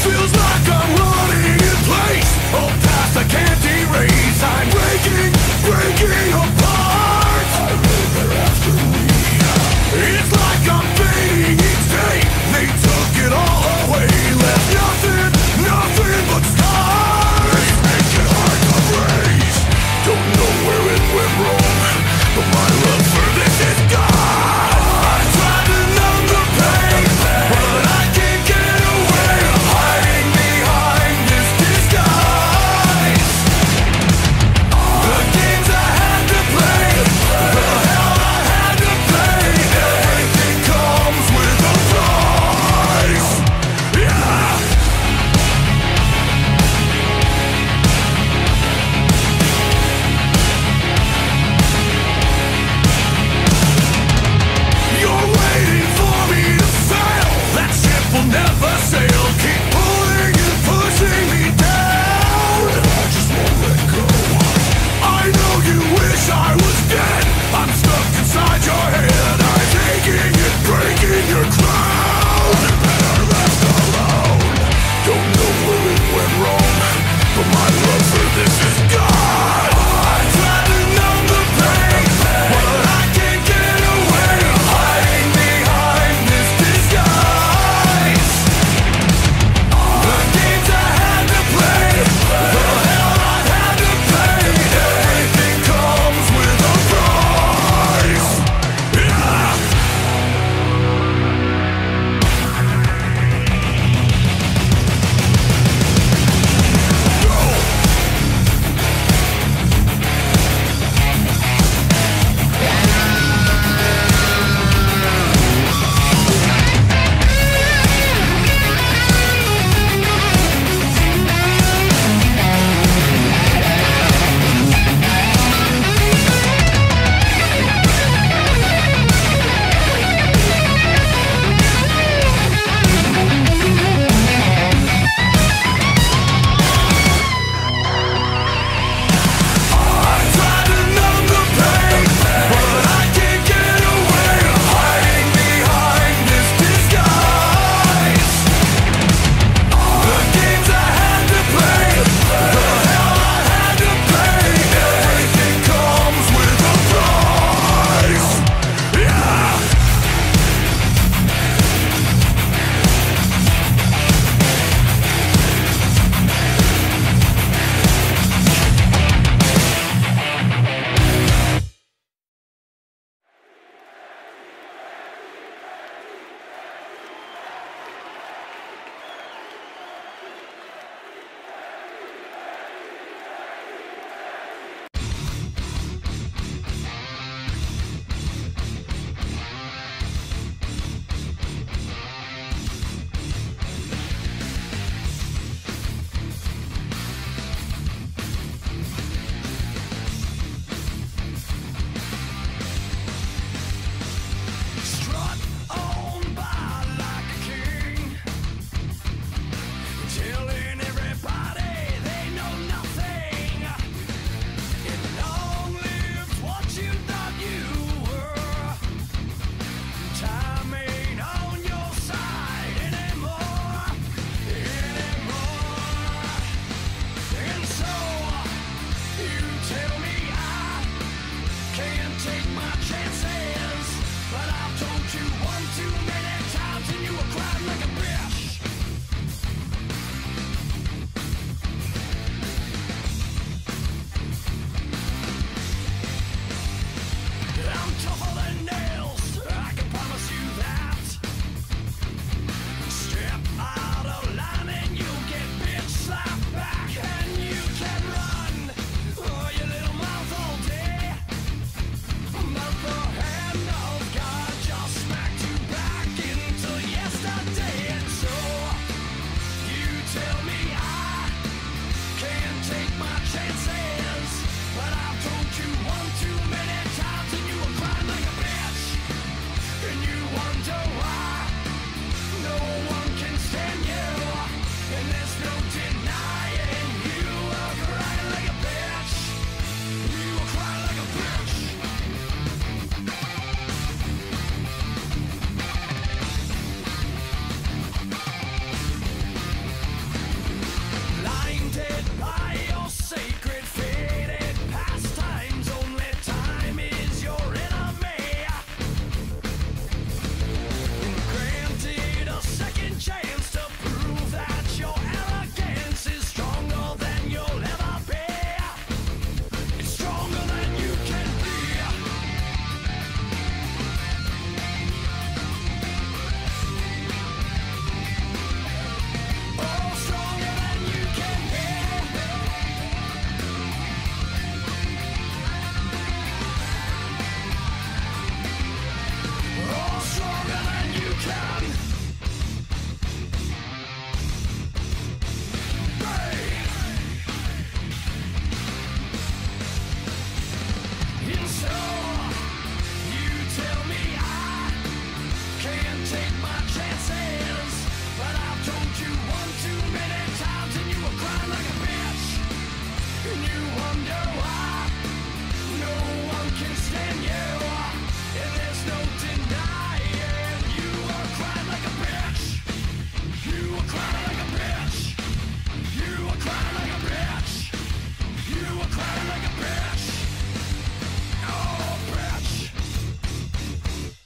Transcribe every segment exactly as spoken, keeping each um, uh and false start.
Feels like I'm running in place. Oh, past I can't erase. I'm breaking, breaking apart. I live after me. It's like I'm fading each day. They took it all away. Left nothing, nothing but scars. Make it hard to raise. Don't know where it went wrong, but my love for this is gone. I tried to numb the pain, but I can't get away. Hiding behind this disguise. The games I had to play, the hell I had to pay. Everything comes with a price. Yeah. You're waiting for me to fail. That ship will never sail. Keep pulling and pushing me down. I just won't let go. I know you wish I was dead. I'm stuck inside your head. I'm taking and breaking your crown. Better left alone. Don't know where it went wrong, but my love for this is gone. I tried to numb the pain, but I can't get away. Hiding behind this disguise. The games I had to play, the hell I had to pay. Everything comes with a price. Yeah. I tried to numb the pain, but I can't get away. Hiding behind this disguise. The games I had to play, the hell I had to pay. Everything comes with a price. Yeah. Strut on by like a king, telling everybody they know nothing. And long live what you thought you were. Time ain't on your side anymore, anymore. And so you tell me I can't take my chances, but I've told you one too many times and you were crying like a bitch. I'm tougher than nails, I can promise you that. Step out of line and you'll get bitch slapped back. And you can run, oh, your little mouth all day, but the hand of God just smacked you back into yesterday. And so you tell me I can't take my chances, but I've told you one too many times and you were crying like a bitch. And you wonder why no one can stand you, and there's no denying you were crying like a bitch. You were crying like a bitch. crying like a bitch, and you wonder why no one can stand you, and there's no denying you are crying like a bitch. You are crying like a bitch. You are crying like a bitch. You are crying like a bitch. Oh, bitch.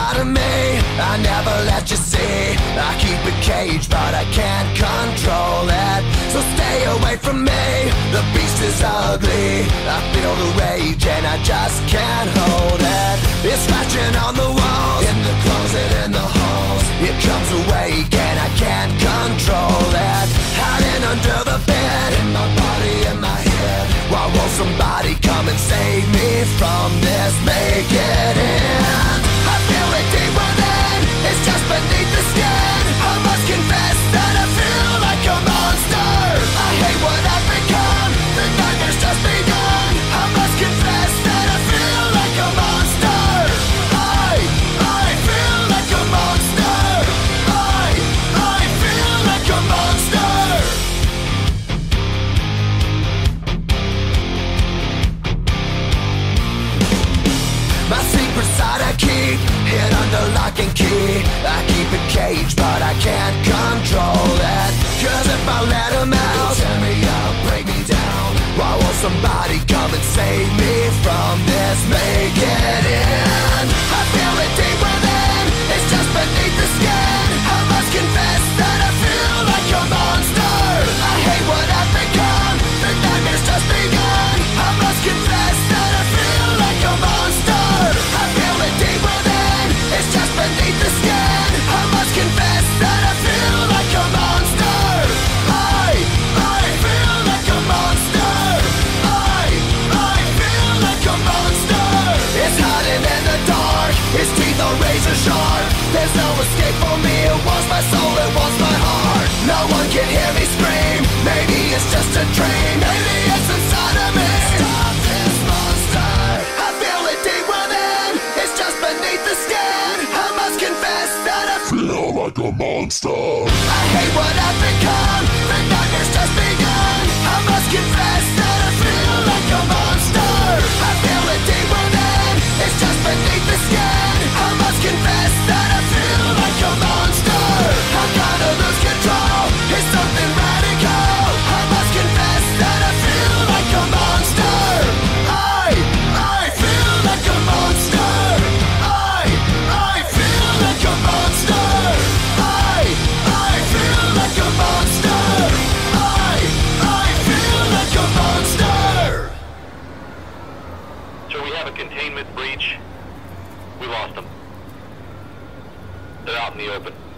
inside of me, I never let you see. I keep it caged, but I can't control it. So stay away from me, the beast is ugly. I feel the rage and I just can't hold it. It's scratching on the walls, in the closet, in the halls. It comes awake and I can't control it. Hiding under the bed, in my body, in my head. Why won't somebody come and save me from this? Make it end. I feel it deep within, it's just beneath the skin. I must confess that I feel like a monster. I hate what I've become, the nightmare's just begun. I must confess that I feel like a monster. I, I feel like a monster. I, I feel like a monster. My secret side I keep hid under lock and key. I keep it caged, but I can't control it. Cause if I let him out, he'll tear me up, break me down. Why won't somebody come and save me from this? Make it end. I feel it deep within, it's just beneath the skin. I must confess that I feel like a monster. I hate what I've become, the nightmare's just begun. I must confess that I feel like a monster. I feel it deep within, it's just beneath the skin. I must confess that I feel like a monster. I, I feel like a monster. I, I feel like a monster. It's hiding in the dark, its teeth are razor sharp. There's no escape for me, it wants my soul, it wants my heart. No one can hear me scream, maybe it's just a dream. Maybe it's inside of me. Stop this monster. I feel it deep within, it's just beneath the skin. I must confess that I feel like a monster. I hate what I've become, the nightmare's just begun. I must confess that I feel like a monster. I feel it deep within, it's just beneath the skin. I must confess that I feel like a monster. I'm gonna lose control, it's something radical. I must confess that I feel like a monster. I, I feel like a monster. I, I feel like a monster. I, I feel like a monster. I, I feel like a monster. So we have a containment breach. We lost them. They're out in the open.